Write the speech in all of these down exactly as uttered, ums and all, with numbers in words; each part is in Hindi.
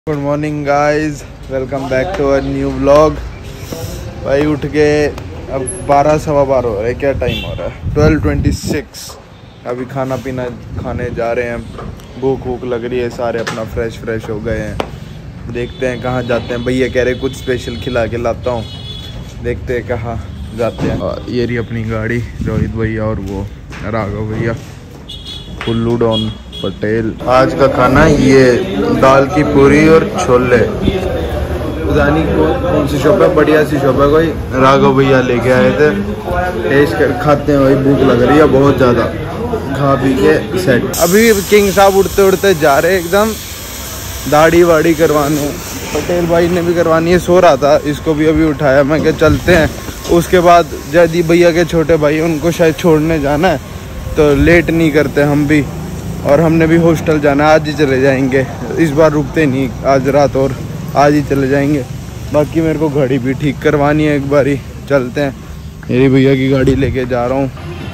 Good morning guys, welcome back to our new vlog. भाई उठ के अब बारह सवा बारह हो रहा है। क्या टाइम हो रहा है? Twelve twenty six. अभी खाना पीना खाने जा रहे हैं। भूख भूख लग रही है, सारे अपना फ्रेश फ्रेश हो गए हैं। देखते हैं कहाँ जाते हैं। भैया कह रहे कुछ स्पेशल खिला के लाता हूँ, देखते हैं कहाँ जाते हैं। ये रही अपनी गाड़ी, रोहित भैया और वो राघव भैया, कुल्लू डॉन पटेल। आज का खाना ये दाल की पूरी और छोले। जानी कौन कौन सी शॉप है, बढ़िया सी शॉप है कोई। राघव भैया लेके आए थे, टेस्ट कर खाते हैं। भाई भूख लग रही है बहुत ज़्यादा, खा पी के सेट। अभी किंग साहब उड़ते उड़ते जा रहे एकदम दाढ़ी वाड़ी करवाने। पटेल भाई ने भी करवानी है, सो रहा था, इसको भी अभी उठाया। मैं क्या चलते हैं। उसके बाद जयदीप भैया के छोटे भाई, उनको शायद छोड़ने जाना है, तो लेट नहीं करते हम भी। और हमने भी हॉस्टल जाना है, आज ही चले जाएंगे। इस बार रुकते नहीं, आज रात और आज ही चले जाएंगे। बाकी मेरे को घड़ी भी ठीक करवानी है, एक बार ही चलते हैं। मेरी भैया की गाड़ी लेके जा रहा हूँ।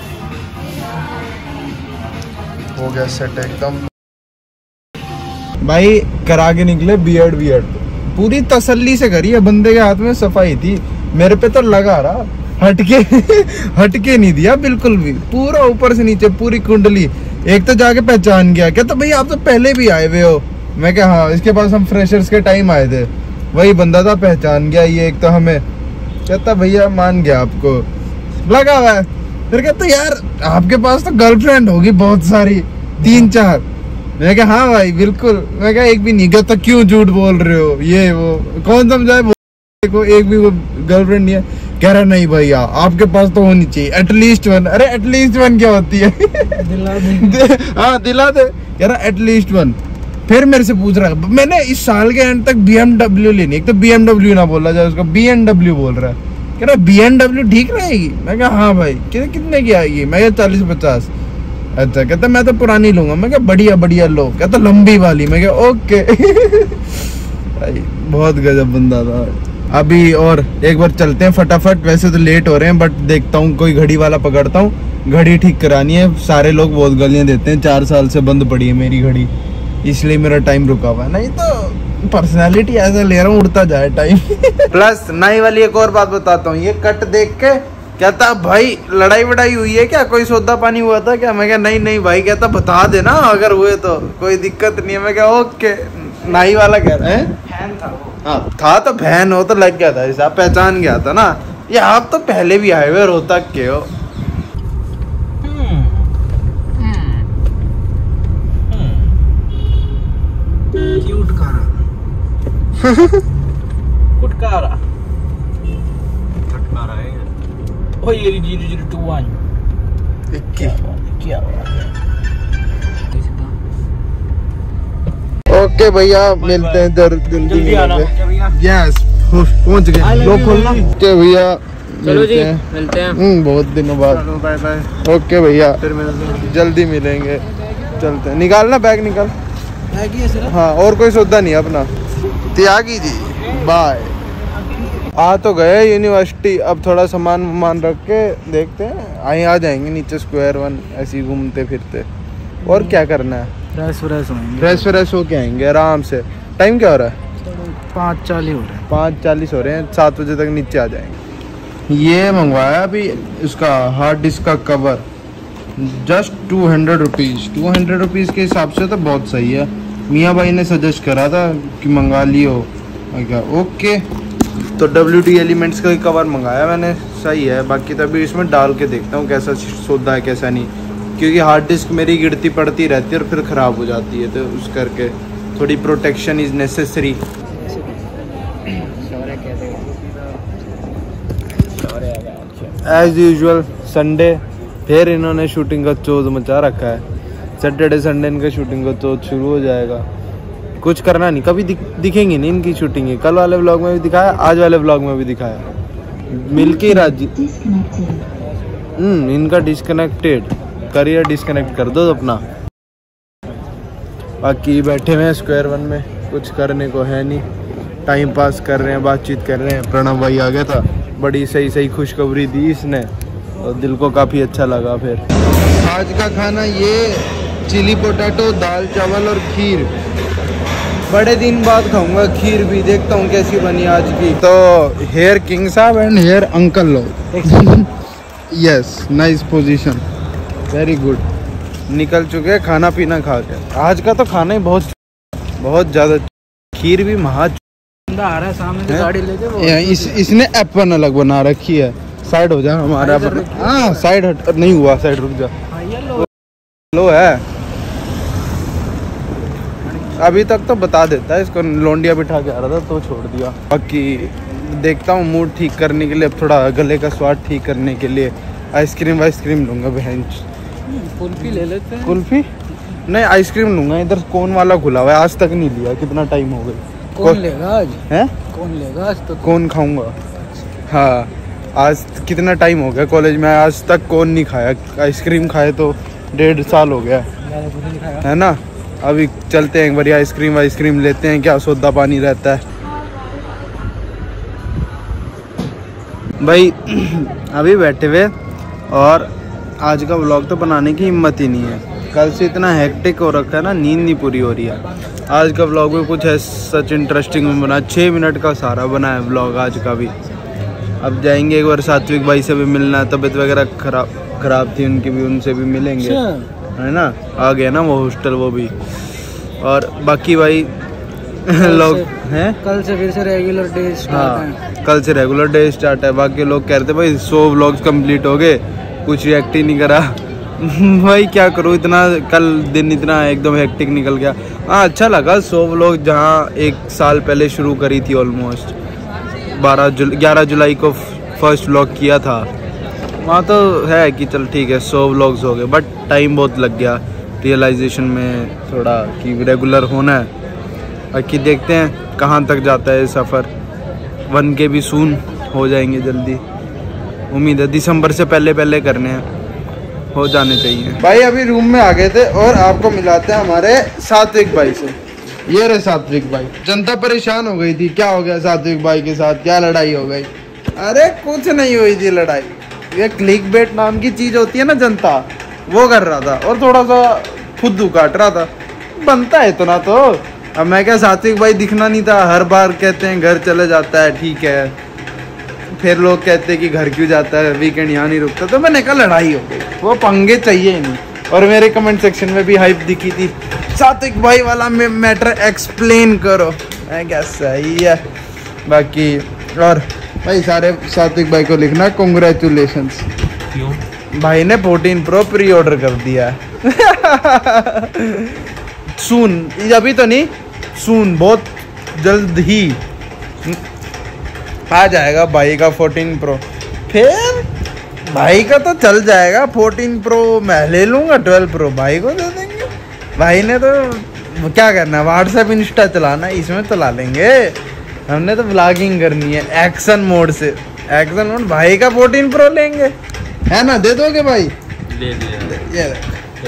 हो गया सेट एकदम। भाई करा के निकले बियर्ड बियर्ड पूरी तसल्ली से करी है। बंदे के हाथ में सफाई थी, मेरे पे तो लगा रहा हटके हटके नहीं दिया बिल्कुल भी। पूरा ऊपर से नीचे पूरी कुंडली। एक तो जाके पहचान गया, क्या तो भैया आप तो पहले भी आए हुए हो। मैं क्या हाँ, इसके पास हम फ्रेशर्स के टाइम आए थे। वही बंदा था, पहचान गया ये। एक तो हमें कहता भैया मान गया आपको, लगा हुआ है। फिर कहता यार आपके पास तो गर्लफ्रेंड होगी बहुत सारी, तीन चार। मैं क्या हाँ भाई बिल्कुल। मैं क्या एक भी नहीं। कहता क्यों झूठ बोल रहे हो, ये वो कौन समझाए। देखो एक भी वो गर्लफ्रेंड नहीं है। कह रहा नहीं भैया आपके पास तो होनी चाहिए एटलीस्ट वन। अरे एटलीस्ट वन क्या होती है? दिला दे। हाँ दिला दे। कह रहा एटलीस्ट वन। फिर मेरे से पूछ रहा है, मैंने इस साल के एंड तक बीएमडब्ल्यू लेनी। एक तो बीएमडब्ल्यू ना बोला जाए उसका, बीएमडब्ल्यू बोल रहा है। कह रहा बीएमडब्ल्यू ठीक रहेगी। मैं कहा हाँ भाई। कि, कितने की आएगी? मैं क्या चालीस पचास। अच्छा कहता मैं तो पुरानी लूंगा। मैं क्या बढ़िया बढ़िया लो। कहता लंबी वाली। मैं क्या ओके। बहुत गजब बंदा था। अभी और एक बार चलते हैं फटाफट। वैसे तो लेट हो रहे हैं, बट देखता हूँ कोई घड़ी वाला पकड़ता हूँ। घड़ी ठीक करानी है। सारे लोग बहुत गालियाँ देते हैं, चार साल से बंद पड़ी है मेरी घड़ी, इसलिए मेरा टाइम रुका हुआ है। नहीं तो पर्सनालिटी ऐसा ले रहा हूँ, उड़ता जाए टाइम। प्लस नई वाली एक और बात बताता हूँ। ये कट देख के कहता भाई लड़ाई वड़ाई हुई है क्या, कोई सौदा पानी हुआ था क्या? मैं क्या नहीं नहीं भाई। कहता बता देना अगर हुए तो, कोई दिक्कत नहीं है। मैं क्या ओके। नाई वाला कह रहा है फैन था वो। हाँ था तो फैन हो तो लग गया था, हिसाब पहचान गया था ना। ये आप तो पहले भी आए हुए रोहतक के हो। कुटकारा कुटकारा है। ओ ये जीरो जीरो टू वन इक्की क्या ओके भैया, मिलते हैं जर जल्दी आना। यस पहुंच गए। लोग खोलना। ओके भैया चलो जी मिलते हैं। हम्म बहुत दिनों बाद। Bye bye. ओके भैया फिर मिलते जल्दी मिलेंगे। चलते हैं। निकालना बैग निकाल। बैग ही है सिर्फ। हाँ और कोई सौदा नहीं अपना। त्यागी जी बाय। आ तो गए यूनिवर्सिटी। अब थोड़ा सामान वामान रख के देखते हैं, आए आ जाएंगे नीचे स्क्वायर वन, ऐसे ही घूमते फिरते। और क्या करना है? फ्रेश फ्रेश होंगे। फ्रेश फ्रेश होके आएंगे आराम से। टाइम क्या हो रहा है? पाँच चालीस हो रहे हैं। पाँच चालीस हो रहे हैं। सात बजे तक नीचे आ जाएंगे। ये मंगवाया अभी उसका हार्ड डिस्क का cover, just two hundred rupees. Two hundred rupees के हिसाब से तो बहुत सही है। मियाँ भाई ने सजेस्ट करा था कि मंगा लियो। क्या ओके। तो डब्ल्यू टी एलिमेंट्स का कवर मंगाया मैंने, सही है। बाकी तो अभी इसमें डाल के देखता हूँ कैसा सौदा है कैसा नहीं, क्योंकि हार्ड डिस्क मेरी गिरती पड़ती रहती है और फिर ख़राब हो जाती है, तो उस करके थोड़ी protection is necessary. As usual Sunday फिर इन्होंने शूटिंग का चोज मचा रखा है। सैटरडे संडे इनका शूटिंग का चोज शुरू हो जाएगा। कुछ करना नहीं, कभी दिख, दिखेंगी नहीं इनकी शूटिंग है। कल वाले व्लॉग में भी दिखाया, आज वाले व्लॉग में भी दिखाया। मिल्की राजी हम्म इनका डिस्कनेक्टेड करियर डिस्कनेक्ट कर दो अपना। बाकी बैठे हुए हैं स्क्वायर वन में, कुछ करने को है नहीं, टाइम पास कर रहे हैं, बातचीत कर रहे हैं। प्रणव भाई आ गया था, बड़ी सही सही खुशखबरी दी इसने, और दिल को काफ़ी अच्छा लगा। फिर आज का खाना ये चिली पोटैटो, दाल चावल और खीर। बड़े दिन बाद खाऊंगा खीर भी, देखता हूँ कैसी बनी आज की। तो हेयर किंग साहब एंड हेयर अंकल लोग, yes nice position, very good. निकल चुके हैं खाना पीना खा के। आज का तो खाना ही बहुत बहुत ज़्यादा, खीर भी महा आ रहा है सामने से गाड़ी लेके वो इस, इसने एप्पन अलग बना रखी है। साइड हो जा हमारा, हाँ साइड हट नहीं हुआ, साइड रुक जा। लो है अभी तक तो बता देता है, इसको लौंडिया बिठा के आ रहा था तो छोड़ दिया। बाकी देखता हूँ मूड ठीक करने के लिए, अब थोड़ा गले का स्वाद ठीक करने के लिए आइसक्रीम वाइसक्रीम लूँगा। बहन कुल्फी ले लेते हैं। कुल्फी नहीं, आइसक्रीम लूँगा। इधर कोन वाला खुला हुआ है, आज तक नहीं लिया, कितना टाइम हो गया। कौन लेगा आज? हैं कौन लेगा आज? तो कौन खाऊंगा। हाँ आज कितना टाइम हो गया कॉलेज में, आज तक कौन नहीं खाया। आइसक्रीम खाए तो डेढ़ साल हो गया है ना। अभी चलते हैं एक बार आइसक्रीम वाइसक्रीम लेते हैं, क्या सौदा पानी रहता है भाई। अभी बैठे हुए और आज का व्लॉग तो बनाने की हिम्मत ही नहीं है। कल से इतना हेक्टिक हो रखा है ना, नींद नहीं पूरी हो रही है। आज का व्लॉग भी कुछ है सच इंटरेस्टिंग में बना, छः मिनट का सारा बना है व्लॉग आज का भी। अब जाएंगे एक बार सात्विक भाई से भी मिलना है, तबीयत वगैरह खराब खराब थी उनकी भी, उनसे भी मिलेंगे है ना। आ गया ना वो हॉस्टल वो भी। और बाकी भाई लोग हैं कल से फिर से रेगुलर डे स्टार्ट है। कल से रेगुलर डे स्टार्ट है। बाकी लोग कह रहे थे भाई सौ व्लॉग्स कंप्लीट हो गए, कुछ रिएक्ट ही नहीं करा। भाई क्या करूँ, इतना कल दिन इतना एकदम हेक्टिक निकल गया। हाँ अच्छा लगा, सौ व्लॉग जहाँ एक साल पहले शुरू करी थी, ऑलमोस्ट बारह जुल ग्यारह जुलाई को फर्स्ट व्लॉग किया था, वहाँ तो है कि चल ठीक है सौ व्लॉग्स हो गए। बट टाइम बहुत लग गया रियलाइजेशन में थोड़ा कि रेगुलर होना है। बाकी देखते हैं कहाँ तक जाता है सफ़र। वन के भी सून हो जाएंगे जल्दी, उम्मीद है दिसंबर से पहले पहले करने हैं, हो जाने चाहिए। भाई अभी रूम में आ गए थे और आपको मिलाते हैं हमारे सात्विक भाई से। ये रहे सात्विक भाई। जनता परेशान हो गई थी, क्या हो गया सात्विक भाई के साथ, क्या लड़ाई हो गई? अरे कुछ नहीं हुई थी लड़ाई, ये क्लिक बेट नाम की चीज होती है ना, जनता वो कर रहा था और थोड़ा सा फुद्दू काट रहा था, बनता है इतना तो। अब मैं क्या, सात्विक भाई दिखना नहीं था। हर बार कहते हैं घर चले जाता है, ठीक है, फिर लोग कहते हैं कि घर क्यों जाता है, वीकेंड यहाँ नहीं रुकता। तो मैंने कहा लड़ाई हो गई, वो पंगे चाहिए ही नहीं। और मेरे कमेंट सेक्शन में भी हाइप दिखी थी, सात्विक भाई वाला मैटर एक्सप्लेन करो। मैं क्या सही है। बाकी और भाई सारे सात्विक भाई को लिखना कॉन्ग्रेचुलेशंस, क्यों? भाई ने फोर्टीन प्रो प्री ऑर्डर कर दिया है। सून, अभी तो नहीं, सून बहुत जल्द ही आ जाएगा भाई का फोर्टीन प्रो। फिर भाई का तो चल जाएगा फोर्टीन प्रो, मैं ले लूँगा ट्वेल्व प्रो भाई को दे देंगे। भाई ने तो क्या करना है, व्हाट्सएप इंस्टा चलाना, इसमें चला लेंगे। हमने तो ब्लॉगिंग करनी है एक्शन मोड से, एक्शन मोड। भाई का फोर्टीन प्रो लेंगे, है ना, दे दोगे भाई? ले लिया ये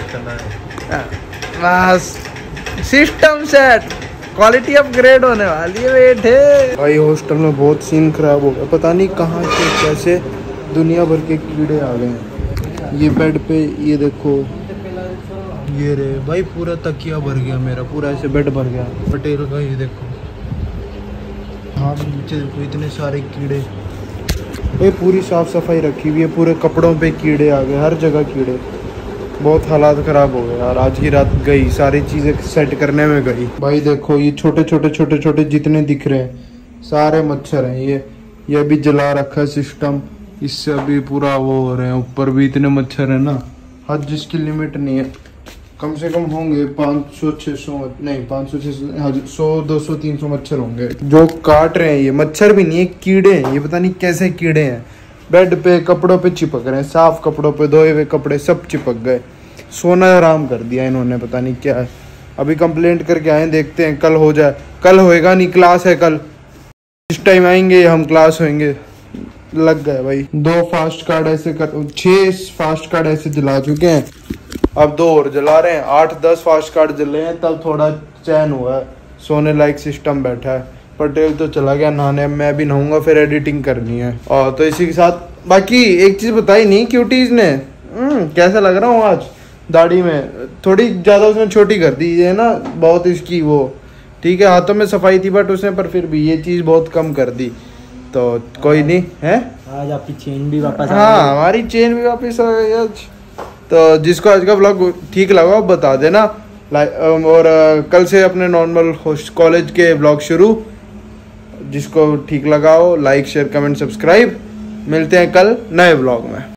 बस सिस्टम सेट, क्वालिटी अपग्रेड होने वाली है बेटे। भाई हॉस्टल में बहुत सीन खराब हो गया, पता नहीं कहाँ से कैसे दुनिया भर के कीड़े आ गए हैं। ये बेड पे ये देखो, ये रे भाई पूरा तकिया भर गया मेरा, पूरा ऐसे बेड भर गया पटेल का। ये देखो हाँ नीचे देखो इतने सारे कीड़े। ये पूरी साफ सफाई रखी हुई है, पूरे कपड़ों पे कीड़े आ गए, हर जगह कीड़े। बहुत हालात ख़राब हो गए यार, आज की रात गई, सारी चीज़ें सेट करने में गई। भाई देखो ये छोटे छोटे छोटे छोटे जितने दिख रहे हैं सारे मच्छर हैं। ये ये अभी जला रखा है सिस्टम, इससे अभी पूरा वो हो रहे हैं। ऊपर भी इतने मच्छर है ना, हद जिसकी लिमिट नहीं है। कम से कम होंगे पाँच सौ छः सौ, नहीं पाँच सौ छः सौ, सौ दो सौ तीन सौ मच्छर होंगे जो काट रहे हैं। ये मच्छर भी नहीं है, कीड़े हैं। ये पता नहीं कैसे कीड़े हैं, बेड पे कपड़ों पे चिपक रहे हैं, साफ कपड़ों पे धोए हुए कपड़े सब चिपक गए। सोना हराम कर दिया इन्होंने, पता नहीं क्या है। अभी कंप्लेंट करके आए, देखते हैं कल हो जाए। कल होएगा नहीं, क्लास है कल, इस टाइम आएंगे हम क्लास होएंगे। लग गए भाई। दो फास्ट कार्ड ऐसे कर, छह फास्ट कार्ड ऐसे जला चुके हैं, अब दो और जला रहे हैं। आठ दस फास्ट कार्ड जले हैं, तब थोड़ा चैन हुआ है, सोने लायक सिस्टम बैठा है। पटेल तो चला गया नहाने, मैं भी नहाऊंगा, फिर एडिटिंग करनी है। और तो इसी के साथ बाकी एक चीज बताई नहीं क्यूटीज ने, कैसा लग रहा हूँ आज दाढ़ी में, थोड़ी ज्यादा उसने छोटी कर दी है ना, बहुत इसकी वो ठीक है, हाथों में सफाई थी बट उसने, पर फिर भी ये चीज़ बहुत कम कर दी, तो कोई नहीं है। आज आपकी चेन भी वापस आ हाँ, हमारी चेन भी वापस आ गई आज। तो जिसको आज का व्लॉग ठीक लगा आप बता देना, और कल से अपने नॉर्मल कॉलेज के व्लॉग शुरू, जिसको ठीक लगा हो लाइक शेयर कमेंट सब्सक्राइब। मिलते हैं कल नए व्लॉग में।